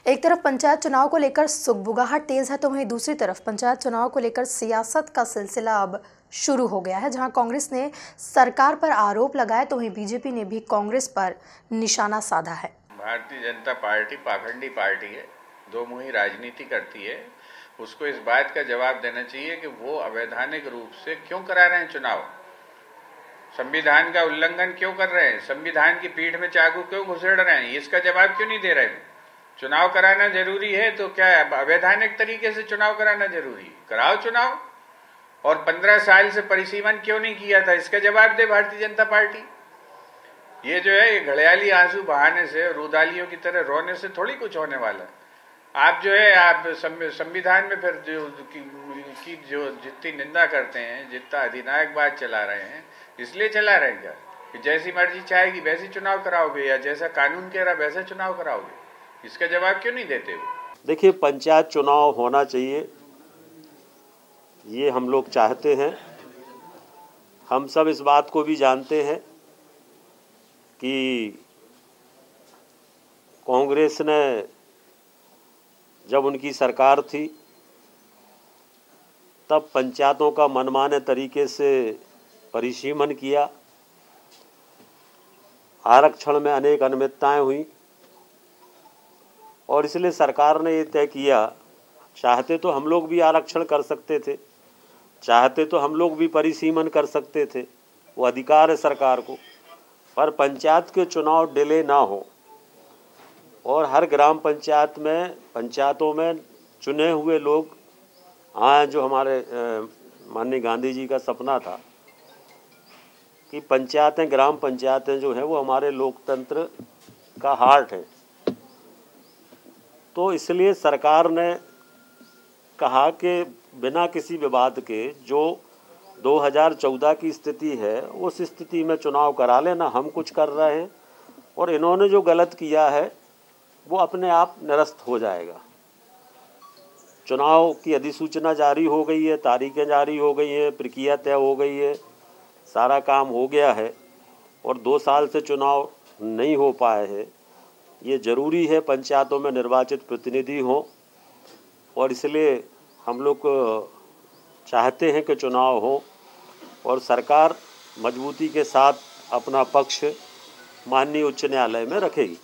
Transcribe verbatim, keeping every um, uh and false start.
एक तरफ पंचायत चुनाव को लेकर सुगबुगाहट तेज है तो वहीं दूसरी तरफ पंचायत चुनाव को लेकर सियासत का सिलसिला अब शुरू हो गया है। जहां कांग्रेस ने सरकार पर आरोप लगाए तो वहीं बीजेपी ने भी कांग्रेस पर निशाना साधा है। भारतीय जनता पार्टी पाखंडी पार्टी है, दो मुही राजनीति करती है। उसको इस बात का जवाब देना चाहिए कि वो अवैधानिक रूप से क्यों करा रहे हैं चुनाव, संविधान का उल्लंघन क्यों कर रहे हैं, संविधान की पीठ में चाकू क्यों घुसेड़ रहे हैं, इसका जवाब क्यों नहीं दे रहे हैं। चुनाव कराना जरूरी है तो क्या अवैधानिक तरीके से चुनाव कराना जरूरी है? कराओ चुनाव। और पंद्रह साल से परिसीमन क्यों नहीं किया था, इसका जवाब दे भारतीय जनता पार्टी। ये जो है ये घड़ियाली आंसू बहाने से, रूदालियों की तरह रोने से थोड़ी कुछ होने वाला है। आप जो है आप संविधान में फिर जो की, की जो जितनी निंदा करते हैं, जितना अधिनायकवाद चला रहे हैं, इसलिए चला रहे हैं क्या कि जैसी मर्जी चाहेगी वैसी चुनाव कराओगे, या जैसा कानून कह रहा वैसा चुनाव कराओगे? इसका जवाब क्यों नहीं देते हो? देखिए, पंचायत चुनाव होना चाहिए, ये हम लोग चाहते हैं। हम सब इस बात को भी जानते हैं कि कांग्रेस ने जब उनकी सरकार थी तब पंचायतों का मनमाने तरीके से परिसीमन किया, आरक्षण में अनेक अनियमितताएं हुई और इसलिए सरकार ने ये तय किया, चाहते तो हम लोग भी आरक्षण कर सकते थे, चाहते तो हम लोग भी परिसीमन कर सकते थे, वो अधिकार है सरकार को, पर पंचायत के चुनाव डिले ना हो और हर ग्राम पंचायत में पंचायतों में चुने हुए लोग आए। जो हमारे माननीय गांधी जी का सपना था कि पंचायतें, ग्राम पंचायतें जो है वो हमारे लोकतंत्र का हार्ट है, तो इसलिए सरकार ने कहा कि बिना किसी विवाद के जो दो हज़ार चौदह की स्थिति है उस स्थिति में चुनाव करा लेना, हम कुछ कर रहे हैं और इन्होंने जो गलत किया है वो अपने आप निरस्त हो जाएगा। चुनाव की अधिसूचना जारी हो गई है, तारीखें जारी हो गई हैं, प्रक्रिया तय हो गई है, सारा काम हो गया है और दो साल से चुनाव नहीं हो पाए हैं। ये ज़रूरी है पंचायतों में निर्वाचित प्रतिनिधि हों और इसलिए हम लोग चाहते हैं कि चुनाव हो और सरकार मजबूती के साथ अपना पक्ष माननीय उच्च न्यायालय में रखेगी।